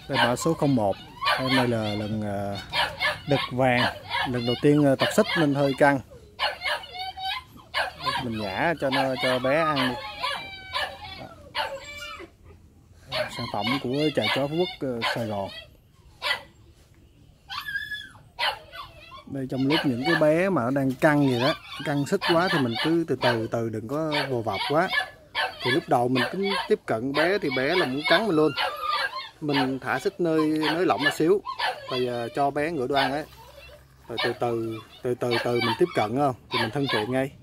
Đây mã số 01. Hôm nay là lần đực vàng, lần đầu tiên tập xích nên hơi căng. Mình nhả cho bé ăn đi. Sản phẩm của trại chó Phú Quốc Sài Gòn. Đây trong lúc những cái bé mà nó đang căng gì đó, căng xích quá thì mình cứ từ từ đừng có vồ vập quá. Thì lúc đầu mình cứ tiếp cận bé thì bé là muốn cắn mình luôn. Mình thả xích nơi lỏng một xíu, rồi cho bé ngửa đoan ấy, rồi từ từ mình tiếp cận không thì mình thân thiện ngay.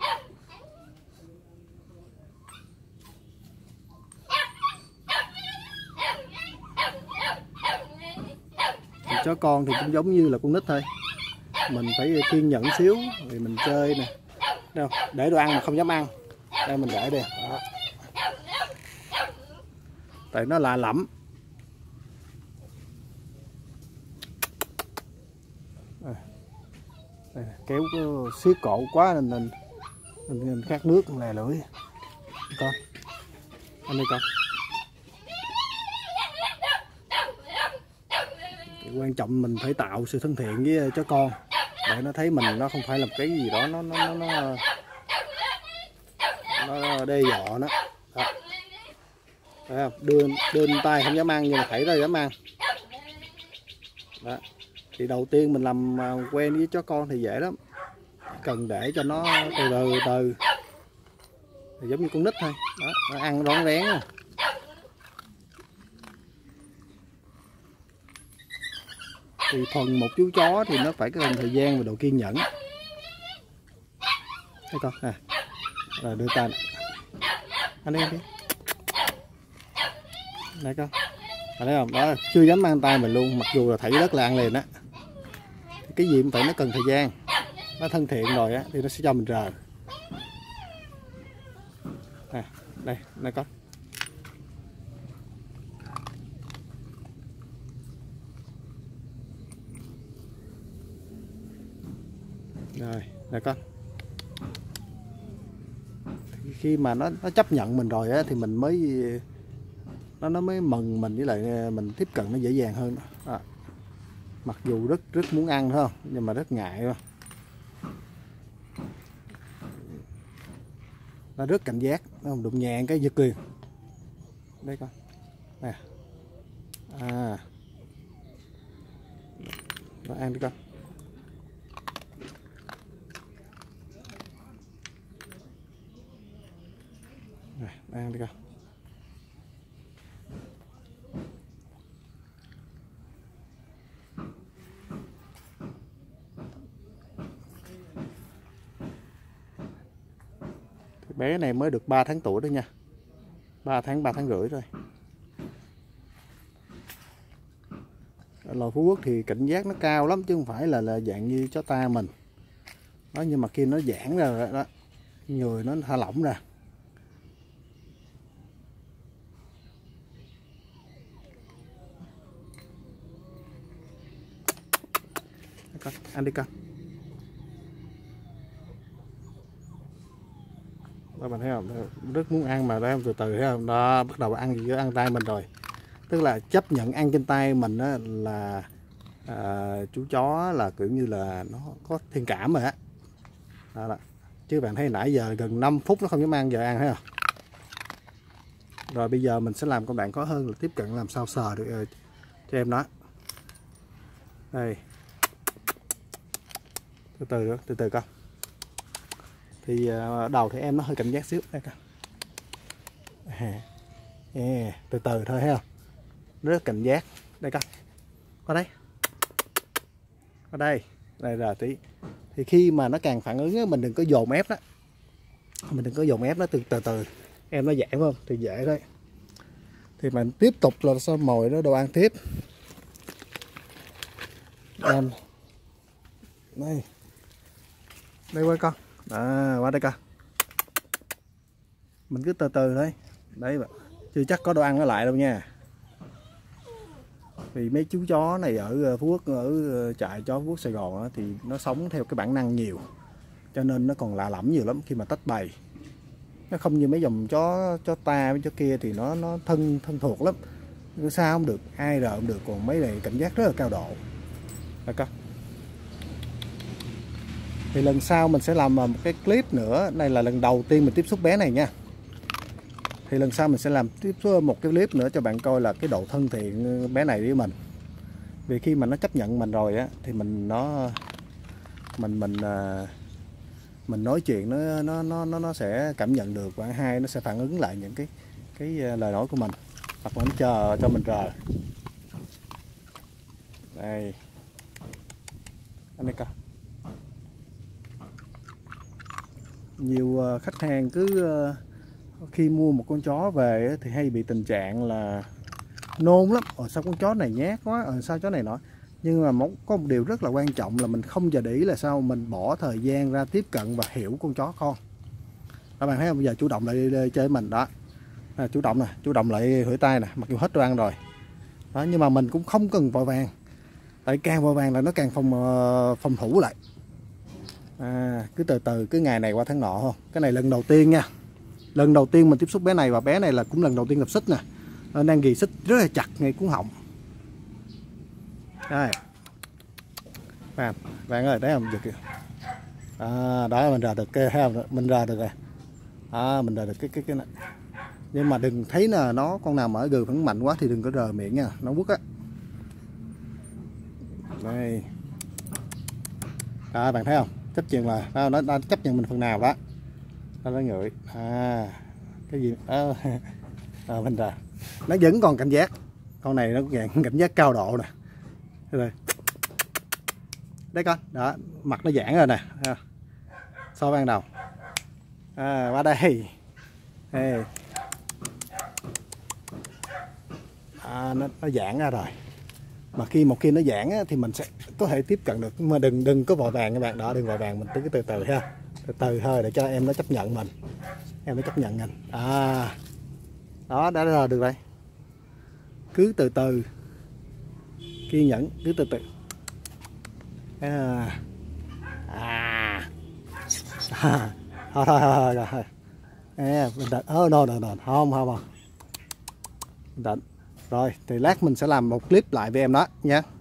Thì chó con thì cũng giống như là con nít thôi, mình phải kiên nhẫn xíu rồi mình chơi nè. Đâu để đồ ăn mà không dám ăn, đây mình để đây đó. Tại nó lạ lẫm. Đây, kéo siết cổ quá nên mình khát nước lè lưỡi. Con anh đi con. Thì quan trọng mình phải tạo sự thân thiện với chó con để nó thấy mình nó không phải là cái gì đó nó đe dọa nó. Đó. Thấy không? Đưa tay không dám ăn nhưng mà thảy ra dám ăn. Đó. Thì đầu tiên mình làm quen với chó con thì dễ lắm, cần để cho nó từ thì giống như con nít thôi. Đó, nó ăn rón rén. Thì thuần một chú chó thì nó phải cần thời gian và độ kiên nhẫn. Thấy con nè, rồi đưa tay anh đi này con, thấy không? Đó, chưa dám mang tay mình luôn, mặc dù là thảy rất là ăn liền á. Cái gì cũng phải nó cần thời gian, nó thân thiện rồi á thì nó sẽ cho mình rờ. À, đây con. Rồi, đây con. Khi mà nó chấp nhận mình rồi á thì mình mới nó mới mừng mình, với lại mình tiếp cận nó dễ dàng hơn. Đó. Mặc dù rất muốn ăn thôi nhưng mà rất ngại thôi. Nó rất cảnh giác, nó không đụng nhẹ cái giật liền. Đây con nè, nó ăn đi con. Rồi, ăn đi con. Bé này mới được 3 tháng tuổi thôi nha, 3 tháng rưỡi thôi. Ở loài Phú Quốc thì cảnh giác nó cao lắm chứ không phải là dạng như chó ta mình đó, nhưng mà khi nó giãn ra đó, người nó thả lỏng ra. Con ăn đi con. Đó, bạn thấy không, rất muốn ăn mà đây từ thấy không, đó bắt đầu ăn gì đó, ăn tay mình rồi, tức là chấp nhận ăn trên tay mình đó là chú chó là kiểu như là nó có thiện cảm rồi á. Đó. Chứ bạn thấy nãy giờ gần 5 phút nó không dám ăn, giờ ăn thấy không. Rồi bây giờ mình sẽ làm các bạn khó hơn là tiếp cận làm sao sờ được cho em nó. Đây, từ từ con. Thì đầu thì em nó hơi cảnh giác xíu đây con. Từ từ thôi thấy không, rất cảnh giác. Đây con, qua đây, qua đây rồi tí. Thì khi mà nó càng phản ứng mình đừng có dồn ép đó, mình đừng có dồn ép nó, từ từ em nó dễ không thì dễ thôi. Thì mình tiếp tục là sao mồi nó đồ ăn tiếp em. Đây qua con, qua đây con. Mình cứ từ từ thôi đấy, chưa chắc có đồ ăn nó lại đâu nha. Vì mấy chú chó này ở Phú Quốc, ở trại chó Phú Quốc Sài Gòn thì nó sống theo cái bản năng nhiều, cho nên nó còn lạ lẫm nhiều lắm khi mà tách bầy. Nó không như mấy dòng chó ta với chó kia thì nó thân thuộc lắm. sao không được, ai rờ không được, còn mấy này cảnh giác rất là cao độ. Được không? Thì lần sau mình sẽ làm một cái clip nữa, này là lần đầu tiên mình tiếp xúc bé này nha. Thì lần sau mình sẽ làm tiếp một cái clip nữa cho bạn coi là cái độ thân thiện bé này với mình. Vì khi mà nó chấp nhận mình rồi á thì mình nói chuyện nó sẽ cảm nhận được, và hai nó sẽ phản ứng lại những cái lời nói của mình, hoặc là nó chờ cho mình rờ. Đây anh đây coi, nhiều khách hàng cứ khi mua một con chó về thì hay bị tình trạng là nôn lắm, sao con chó này nhát quá, sao chó này nọ. Nhưng mà có một điều rất là quan trọng là mình không giờ để ý là sao, mình bỏ thời gian ra tiếp cận và hiểu con chó con. Các bạn thấy không, bây giờ chủ động lại đi chơi với mình đó, chủ động nè, chủ động lại hửi tai nè, mặc dù hết đồ ăn rồi đó, nhưng mà mình cũng không cần vội vàng, tại càng vội vàng là nó càng phòng thủ lại. Cứ từ từ, cứ ngày này qua tháng nọ thôi. Cái này lần đầu tiên nha, lần đầu tiên mình tiếp xúc bé này, và bé này là cũng lần đầu tiên gặp xích nè, nó đang ghi xích rất là chặt ngay cuống họng. Đây bạn ơi, thấy không, được kìa. Đó mình rờ được cái, mình rờ được rồi, mình rờ được cái này. Nhưng mà đừng thấy là nó con nào mở gừ phản mạnh quá thì đừng có rờ miệng nha, nó quất á. Đây bạn thấy không, chấp nhận là nó đã chấp nhận mình phần nào đó, nó ngửi cái gì mình rờ, nó vẫn còn cảnh giác. Con này nó cảnh giác cao độ nè, đây đấy con đó, mặt nó giãn rồi nè, so ban đầu. Qua đây, nó giãn ra rồi. Mà một khi nó giãn á, thì mình sẽ có thể tiếp cận được, nhưng mà đừng có vội vàng các bạn đó, đừng vội vàng, mình cứ từ từ ha, từ từ thôi để cho em nó chấp nhận mình, em nó chấp nhận mình. Đó đã rồi, được rồi, cứ từ từ, kiên nhẫn, cứ từ từ. Thôi rồi. Bình tĩnh. Không. Bình tĩnh. Rồi thì lát mình sẽ làm một clip lại với em đó nha.